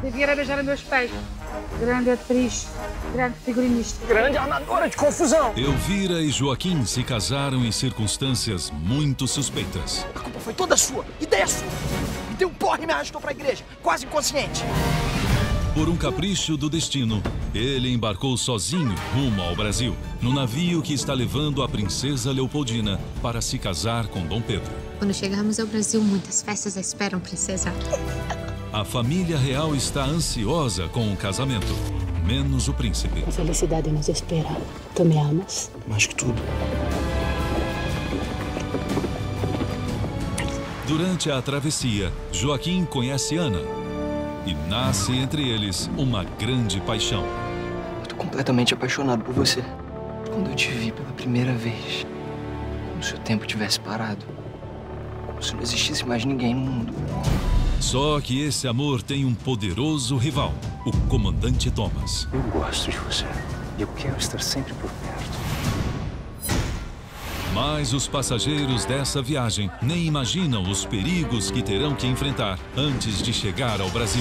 Devia beijar meus pés. Grande atriz, grande figurinista. Grande armadora de confusão. Elvira e Joaquim se casaram em circunstâncias muito suspeitas. A culpa foi toda sua, ideia sua. Me deu um porre e me arrastou pra igreja, quase inconsciente. Por um capricho do destino, ele embarcou sozinho rumo ao Brasil, no navio que está levando a princesa Leopoldina para se casar com Dom Pedro. Quando chegarmos ao Brasil, muitas festas a esperam, princesa. A família real está ansiosa com o casamento, menos o príncipe. A felicidade nos espera. Tu me amas? Mais que tudo. Durante a travessia, Joaquim conhece Ana e nasce entre eles uma grande paixão. Eu tô completamente apaixonado por você. Quando eu te vi pela primeira vez, como se o tempo tivesse parado. Como se não existisse mais ninguém no mundo. Só que esse amor tem um poderoso rival, o comandante Thomas. Eu gosto de você. Eu quero estar sempre por perto. Mas os passageiros dessa viagem nem imaginam os perigos que terão que enfrentar antes de chegar ao Brasil.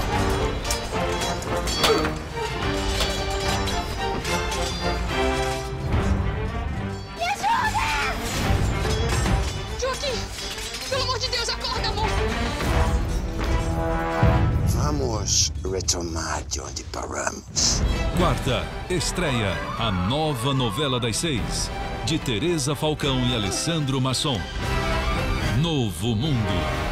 Me ajuda! Joaquim, pelo amor de Deus, acorda, amor! Vamos retomar de onde paramos. Quarta, estreia a nova novela das 6, de Teresa Falcão e Alessandro Masson. Novo Mundo.